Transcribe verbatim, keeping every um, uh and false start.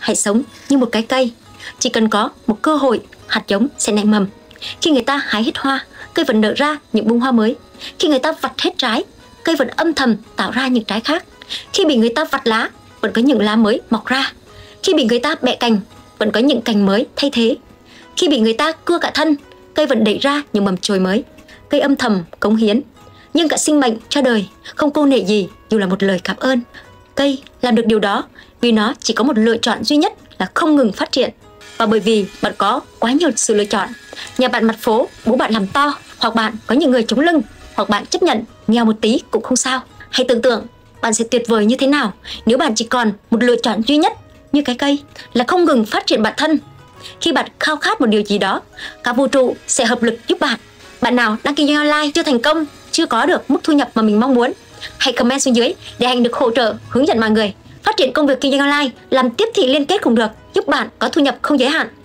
hãy sống như một cái cây. Chỉ cần có một cơ hội, hạt giống sẽ nảy mầm. Khi người ta hái hết hoa, cây vẫn nở ra những bông hoa mới. Khi người ta vặt hết trái, cây vẫn âm thầm tạo ra những trái khác. Khi bị người ta vặt lá, vẫn có những lá mới mọc ra. Khi bị người ta bẻ cành, vẫn có những cành mới thay thế. Khi bị người ta cưa cả thân, cây vẫn đẩy ra những mầm chồi mới. Cây âm thầm cống hiến, nhưng cả sinh mệnh cho đời, không cô nệ gì dù là một lời cảm ơn. Cây làm được điều đó vì nó chỉ có một lựa chọn duy nhất là không ngừng phát triển. Và bởi vì bạn có quá nhiều sự lựa chọn. Nhà bạn mặt phố, bố bạn làm to, hoặc bạn có những người chống lưng, hoặc bạn chấp nhận nghèo một tí cũng không sao. Hãy tưởng tượng bạn sẽ tuyệt vời như thế nào nếu bạn chỉ còn một lựa chọn duy nhất như cái cây là không ngừng phát triển bản thân. Khi bạn khao khát một điều gì đó, cả vũ trụ sẽ hợp lực giúp bạn. Bạn nào đang kinh doanh online chưa thành công, chưa có được mức thu nhập mà mình mong muốn, hãy comment xuống dưới để Hạnh được hỗ trợ hướng dẫn mọi người phát triển công việc kinh doanh online, làm tiếp thị liên kết cũng được, giúp bạn có thu nhập không giới hạn.